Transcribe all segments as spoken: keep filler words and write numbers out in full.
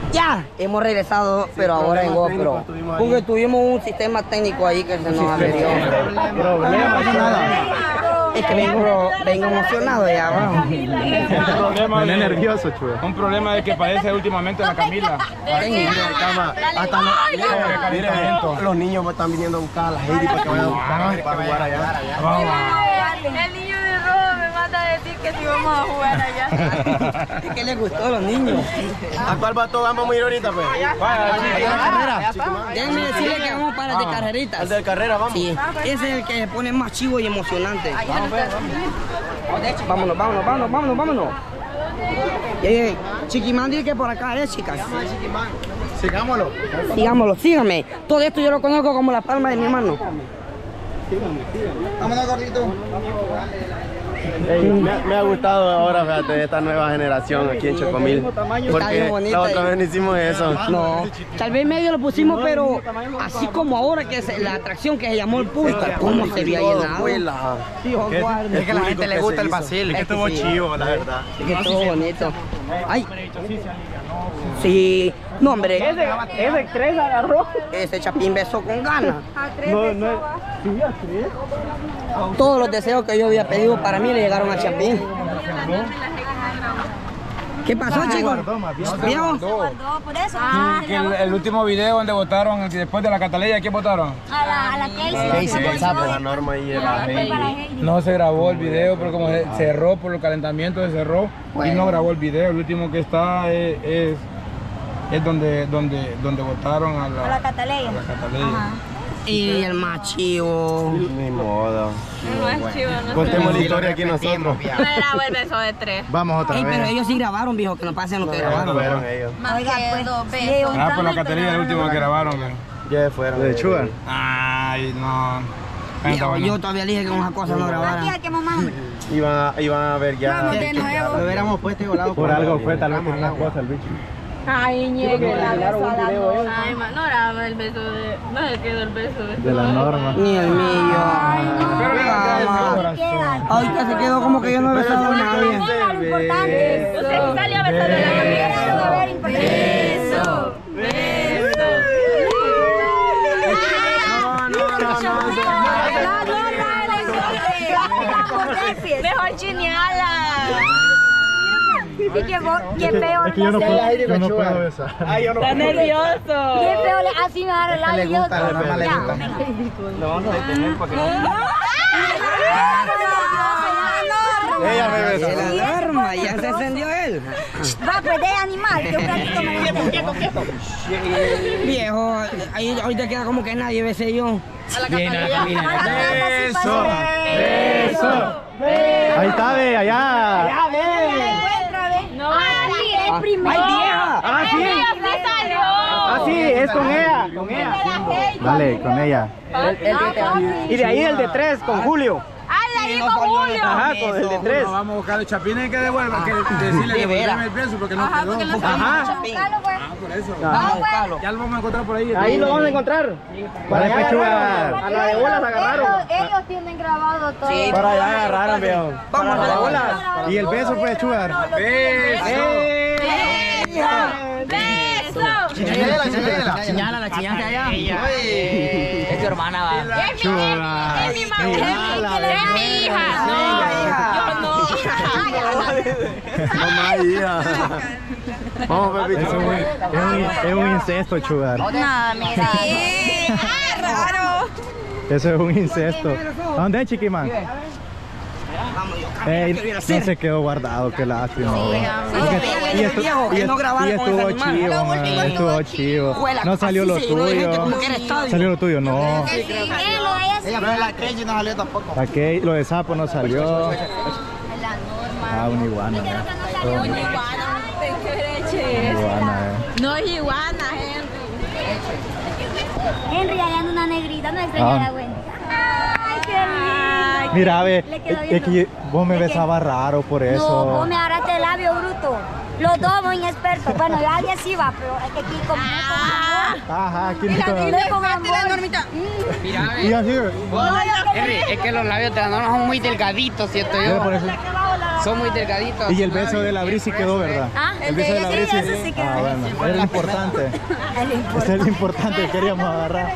Ya, hemos regresado, pero ahora en GoPro. Porque tuvimos un sistema técnico ahí que se nos averió. Problema, nada. Es que vengo, vengo emocionado ya abajo. Viene nervioso, chulo. Un problema de que padece últimamente la Camila. Hasta los, mire, los niños me están viniendo a buscar a la Heidi para que vayan a buscar para jugar allá. El niño de rojo me manda a decir que si vamos a jugar allá. Es que les gustó a los niños. ¿A cuál vato vamos a ir ahorita, pues? ¿A la carrera? Déjenme decirle que vamos para el de carreritas. ¿El de carrera, vamos? Sí, ese es el que se pone más chivo y emocionante. Vámonos, vámonos, vámonos, vámonos, vámonos. Eh, Chiquimán dice que por acá es, chicas. Sigámoslo. Sigámoslo, síganme. Todo esto yo lo conozco como la palma de mi mano. Vámonos, gordito. Hey, me, me ha gustado ahora, fíjate, esta nueva generación aquí en Chocomil. Porque la otra vez no hicimos eso. No, tal vez medio lo pusimos, pero así como ahora que es la atracción que se llamó el público, ¿cómo se había llenado? Es que a la gente le gusta el vacil, es que estuvo chivo, la verdad. Es que estuvo bonito. Ay, sí, no hombre. Ese, ese tres agarró. Ese Chapín besó con ganas. No, no, sí, a tres. Todos los deseos que yo había pedido para mí le llegaron a Chapín. ¿Qué pasó, chicos? ¿Vieron? Por eso. Ah, que el, el último video donde votaron, después de la Cataleya, ¿quién votaron? A la, a la Casey. La norma y la Heidi. No se grabó el video, pero como se cerró por el calentamiento, se cerró y no grabó el video. El último que está es, es, es donde, donde, donde votaron a la, A la Cataleya. a la Cataleya. Ajá. Y el más chivo. Ni modo. No es chivo, no Contemos la historia aquí nosotros. No grabó el beso de tres. Vamos otra Ey, vez. pero ellos sí grabaron, viejo, que no pasen lo que Ya grabaron. fueron ellos. Más que dos besos. Ah, por la Cataleya, el último que grabaron. Ya fueron. ¿De Chugar? Ay, no. Yo, yo todavía dije que con esas cosas no grabaran. Aquí, que mamá. Iban a, iban a ver ya. Vamos de nuevo. Lo hubiéramos puesto y volado. Por algo fue, tal vez por una cosa el bicho. Ay, ñeque, la beso a la norma. Ay, ma, no grababa el beso de... No se quedó el beso de... De la norma. Ni el mío. Ahorita se quedó como que yo no he besado a nadie. Lo importante. Usted sí salió besando a la Camila. A ver, importante. Beso. Beso. No, no, no, no. Mejor chineala. Y qué, qué feo. Es que yo no puedo, yo no puedo besar. Ay, yo no Está nervioso. Qué feo, le, así me agarra el lado y yo. No, no, detener porque ella me besó. La alarma, ya se encendió él. Va, pues de animal, que un ratito me lo quieto, quieto. Viejo, ahí ahorita queda como que nadie besé yo. A la Camila. Beso, beso. Ahí está, ve, allá. Ya, ve. No, sí, es primero. ¡Ay, vieja! Ah, sí. ¡Me salió! Ah, sí, es con ella, con ella. Dale, con ella. Y de ahí el de tres, con Julio. ¡Ah, de ahí con Julio! Ajá, con el de tres. No, vamos a buscar el Chapín y que devuelva, que decirle que devuelva el peso porque no Ajá, quedó. porque no Ajá. sabemos buscarlo, pues. Ah, por eso. Vamos a buscarlo. Ya lo vamos a encontrar por ahí. Ahí lo vamos a encontrar. Para allá agarraron. A la de bolas agarraron. Ellos, ellos tienen grabado todo. Sí. Para allá agarraron, viejo. Vamos a la bola. Y el beso fue Chugar. ¡Beso! Señala, señala. Señala, la chiñaste allá. Es tu hermana, va. Es mi, es mi mamá, es mi hija. Yo no. Mamá y hija. Vamos, Pepito. Es un, es un, es un incesto, Chugar. Nada, mira. Sí. ¡Ah, raro! Eso es un incesto. ¿A dónde es, Chiquimán? Ey, no se quedó guardado, qué lástima. Y estu- y estu- y estuvo chivo, man, estuvo chivo. No salió lo tuyo. Salió lo tuyo, no. Ella no la Crazy no salió tampoco. Aquí lo de sapo no salió. Ah, una iguana. ¿no? Una iguana. Una iguana, eh. No es iguana, Henry. Henry, allá anda una negrita, no extraña la güey. Ay, qué lindo. Mira, ve, Le quedó bien, es que ¿no? vos me Es que- besabas raro por No, eso. vos me agarraste el labio bruto. Los dos muy inexpertos. Bueno, yo alguien sí va, pero es que aquí como Ajá, aquí no no. es como amor. Mira, Y así, Henry, es que los labios de la norma son muy delgaditos, ¿cierto mira yo? por eso. La que va a volar Son muy delgaditos. Y el beso de la brisa quedó, ¿verdad? Ah, el beso de la sí, brisa. eso sí quedó. Ah, bueno, era lo importante. Ese es lo importante que queríamos agarrar.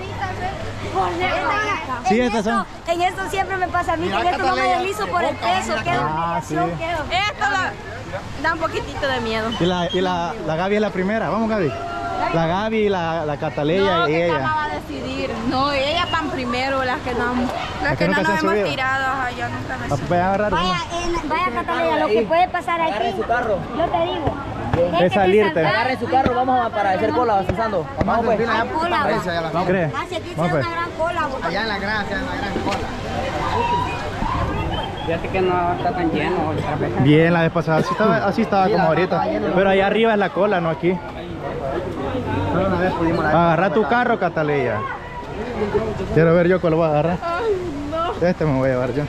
Sí, en, estas esto, son. en esto siempre me pasa a mí, que en esto no me deslizo por el peso. Quedo Ah, sí. quedo. Esto da, da un poquitito de miedo. Y la, y la, la Gaby es la primera. Vamos, Gaby. La Gaby, la, la Cataleya No, y que ella. Cama va a decidir. No, ellas van primero, las que no, las Las que que no nunca nos se han hemos subido. tirado. Ajá, yo nunca me Ah, subí. voy a agarrar Vaya, una. en, vaya Catalina, lo que puede pasar aquí. Yo te digo. Es que te salirte. salga- Agarren su carro, vamos a para hacer cola, avanzando. Vamos pues. Hay cola, va. ¿Crees? Ah, si aquí se Vamos, da pues. una gran cola, va. Allá en la gran, en la gran cola. Fíjate que no está tan lleno otra vez. Bien, la vez pasada así estaba, así estaba como ahorita. Pero allá arriba es la cola, no aquí. Solo una vez pudimos la Agarra tu carro, Cataleya. Quiero ver yo cuál voy a agarrar. Este me voy a llevar yo.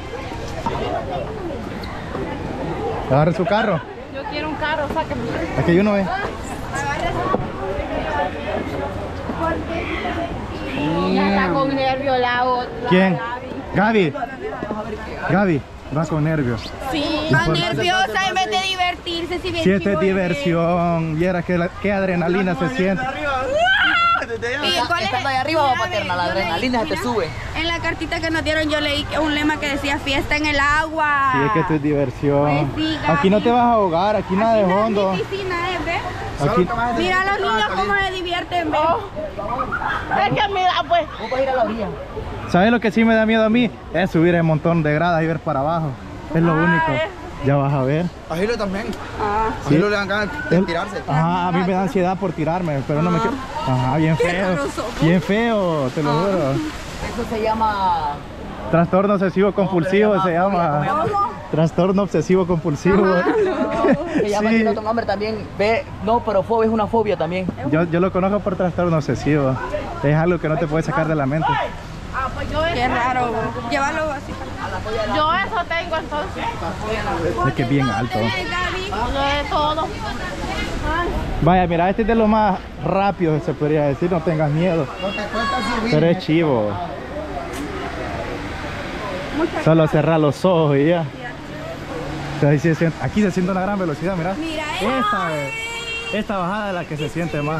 Agarra su carro. Yo quiero un carro, sáquenme. Aquí hay uno, ve. Ya está con nervio la otra. ¿Quién? Gaby. Gaby, va con nervios. Sí, Va va nerviosa en vez de divertirse. Si bien Si esto es chivo diversión, viera que la- qué adrenalina se siente. ¿Y cuál es? Estando ahí arriba va paterna, la Yo leí, adrenalina se te mira, sube. En la cartita que nos dieron yo leí que un lema que decía fiesta en el agua. Sí, es que esto es diversión. Pues sí, Gaby. Aquí no te vas a ahogar, aquí nada de Aquí no hondo. es mi piscina, ¿eh? ¿Ves? Aquí, Mira a los niños cómo se divierten, ¿ves? Es que mira, pues. Vamos a ir a la orilla. ¿sabes lo que sí me da miedo a mí? Es subir el montón de gradas y ver para abajo. Es lo único. Ya vas a ver. A Gilo también. Ah. A Gilo le dan ganas de El- tirarse. Ajá, a mí me da ansiedad por tirarme, pero no me quiero. Ajá, bien feo. Bien feo, te lo juro. Eso se llama. Trastorno obsesivo compulsivo se llama. Trastorno obsesivo compulsivo. Se llama Sí. tiene otro nombre también. Ve, no, pero fobia es una fobia también. Yo, yo lo conozco por trastorno obsesivo. Es algo que no te puedes sacar de la mente. Ah, pues yo Qué raro, llévalo así. Yo eso tengo entonces. Es que es bien alto. Lo de todo. Vaya, mira, este es de lo más rápido, se podría decir. No tengas miedo. No te cuesta subir. Pero es chivo. Solo cerrar los ojos y ya. O sea, ahí se siente- aquí se siente una gran velocidad, mira. Mira, Esta, eh, esta bajada es la que se siente más.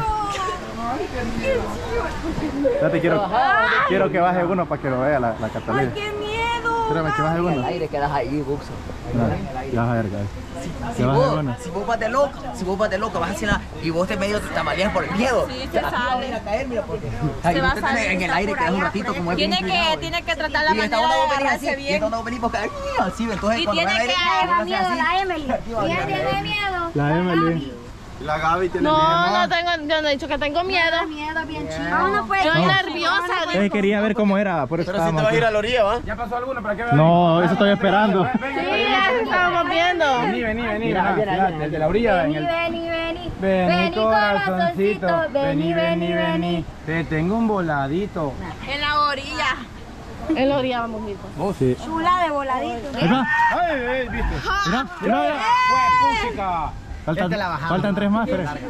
Ya te quiero, quiero que baje uno para que lo vea la, la Catalina. ¡Qué miedo! Espérame que baje En el uno. aire quedas ahí, Buxo. No, ya vas a ver, guys. Si Que baje vos, uno. si vos vas de loco, si vos vas de loco, vas a hacer nada y vos te medio te tamaleas por el miedo. Sí, se Aquí sale. vas a ir a caer, mira, porque ahí Se va vos a te tenés salir, en el está aire por quedas un allá, ratito por como es bien Tiene inclinado, que, ¿eh? tiene que tratar la Y esta manera onda de vos venís así, agarrarse y bien. esta onda vos venís porque así, entonces Y cuando tiene va el aire, que- vos Da miedo, haces la así. Emily. ¿Quién tiene miedo? La Emily. La Gaby tiene No, miedo. no tengo, yo no he dicho que tengo miedo. Da miedo, bien chido. Vámonos pues. Estoy No. nerviosa. Eh, quería ver cómo era, por eso estábamos aquí. la orilla, ¿va? ¿Ya pasó alguno para que vean? No, eso estoy esperando. Sí, ya estábamos viendo. Vení, vení, vení. Mira, mira, viene, mira, viene. el de la orilla. en Vení, el- vení, vení. Vení, corazoncito. Vení, vení, vení. Te tengo un voladito. En la orilla. En la orilla vamos a ir. Oh, sí. Chula de voladito. Mira, Ay, ay, viste. mira, mira, mira. Fue música. Faltan, Esta la bajamos. faltan tres más, pero. ¡Ay!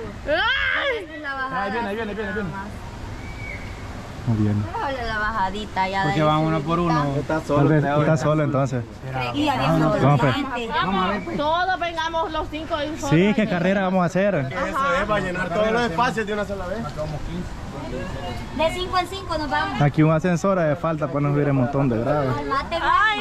Ahí viene, ahí viene, viene, viene. Muy bien. Déjale la bajadita ya. Porque van uno por uno. Está Tal vez está solo entonces. Y aquí Vamos, solo. pues. Vamos, todos vengamos los cinco y solo. Sí, ¿qué carrera vamos a hacer? Eso es para llenar todos los espacios de una sola vez. De cinco en cinco nos vamos. Aquí un ascensor de falta para no subir un montón de grados. Mate. ¡Ay!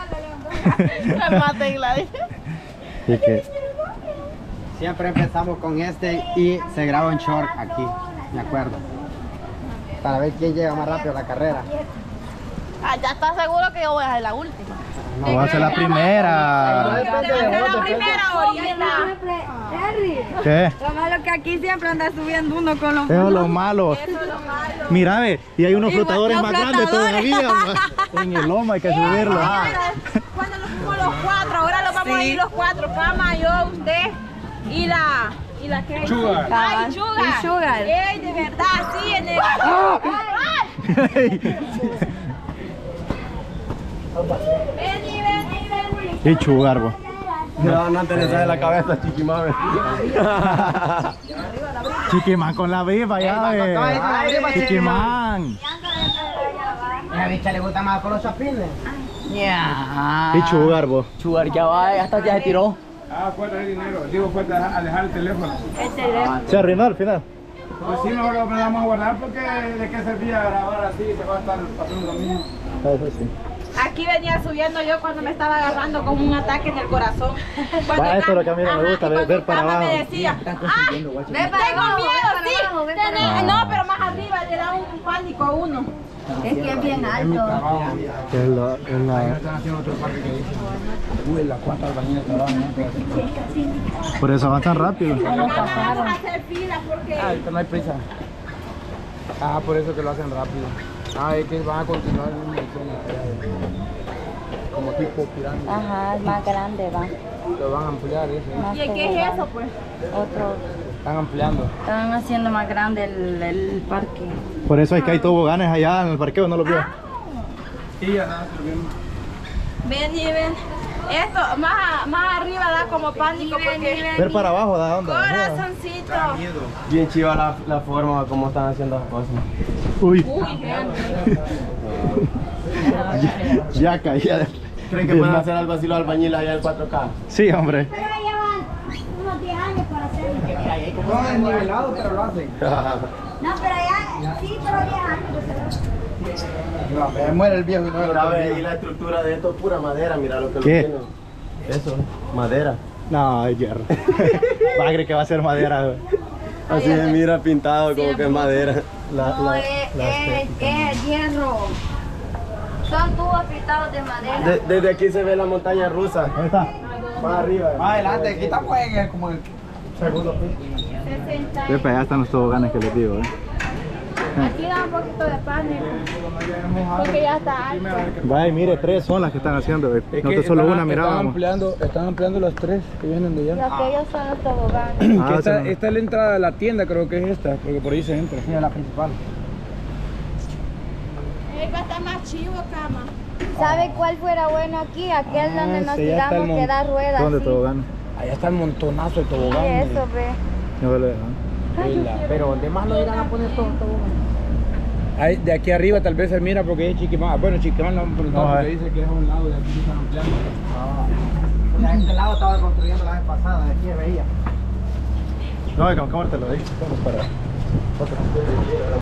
Me maten, Gladys. Así que, Siempre empezamos con este y se graba un short aquí, me acuerdo. Para ver quién llega más rápido a la carrera. Ah, ya estás seguro que yo voy a ser la última. no va a ser la primera. la primera ahorita. ¿Qué? Lo malo que aquí siempre anda subiendo uno con los Eso es lo malo. Mira, ve, y hay unos Igual, flotadores los más grandes flotadores. todavía. ma. En el lomo hay que subirlo. Cuando nos fuimos los cuatro, ahora los vamos a ir los cuatro. Cama, yo, usted y la... ¿Y la qué? Sugar. Ay, Sugar. Y Sugar. Ey, de verdad, sí, en el... Vení, vení, vení. Y chugarbo. No, no te le sale la cabeza, chiquimame. Chiquimán con la viva ya, ve. Chiquimán. A la bicha le gusta más con los chapines. Ya. Y Chugar, vos. Chugar ya va, hasta ya se tiró. Ah, fuerte el dinero. Digo, fuerte a dejar el teléfono. El teléfono. ¿Se arruinó al final? Pues sí, mejor lo vamos a guardar porque de qué servía grabar así, se va a estar pasando lo mismo. Eso sí. Aquí venía subiendo yo cuando me estaba agarrando con un ataque en el corazón. Cuando Va, esto es lo que a mí no me Ajá, gusta, y ver- cuando ver para Cama abajo. me decía, ah, Ve para tengo abajo, miedo, ve para sí. abajo, ve para Tené- abajo. No, pero más arriba le da un pánico a uno. Es que es bien alto. Que es la, es Ahí la- están haciendo otro parque que dice, uy, las cuantas albañiles trabajan. Por eso avanzan rápido. Vamos a hacer fila porque... Ah, ahorita no hay prisa. Ah, por eso que lo hacen rápido. Ah, es que van a continuar en una edición como tipo pirámide. Ajá, es más grande, va. Lo van a ampliar eso. Más ¿Y qué es eso, pues? Otro. Están ampliando. Están haciendo más grande el, el parque. Por eso es que hay toboganes allá en el parqueo, ¿no lo vio? Sí, ya nada, se lo vieron. Ven y ven. Esto más, más arriba da como pánico porque... Ver para abajo, ¿da dónde? Corazoncito. Bien chiva la, la forma como están haciendo las cosas. Uy, Uy, gente. ya caía. ¿Creen que pueden hacer algo así los albañiles allá en cuatro K? Sí, hombre. Pero llevan unos diez años para hacerlo. No es nivelado, pero lo hacen. No, pero ya, sí, pero diez años. No, me muere el viejo y no me lo Mira, ve, termino. y la estructura de esto es pura madera, mira lo que ¿Qué? lo tienen. Eso, madera. No, es hierro. Va a creer que va a ser madera, güey. Así se mira pintado como que es madera. La, No, la- es, la- es, es hierro. Son tubos pintados de madera. De- desde aquí se ve la montaña rusa. ¿Dónde está? Más arriba. Más adelante, aquí estamos en el, como el segundo piso. sesenta. Ve, para allá están los toboganes que les digo, ¿eh? Aquí da un poquito de pánico. Porque ya está alto. Vaya, mire, tres son las que están haciendo, güey. Es No que te solo están- una Están mirábamos. ampliando, están ampliando las tres que vienen de Y allá. aquellos son los toboganes. Ah, Que esta, sí, no. esta es la entrada de la tienda, creo que es esta, porque por ahí se entra. Sí, es la principal. Ahí va a estar más chivo, Cama. ¿Sabe cuál fuera bueno aquí? Aquel Ah, donde nos sí, ya está el tiramos que da ruedas. ¿Dónde sí. toboganes? Allá está el montonazo de Sí, tobogán. eso ve. No le ¿no? Vela. Pero ¿dónde más lo irán a poner todo? Ahí, de aquí arriba tal vez se mira porque es Chiquimán. Bueno, Chiquimán lo vamos a preguntar No, porque eh. dice que es a un lado de aquí que están ampliando. De este lado estaba construyendo la vez pasada, de aquí veía. No, ¿cómo te lo dije? Vamos para...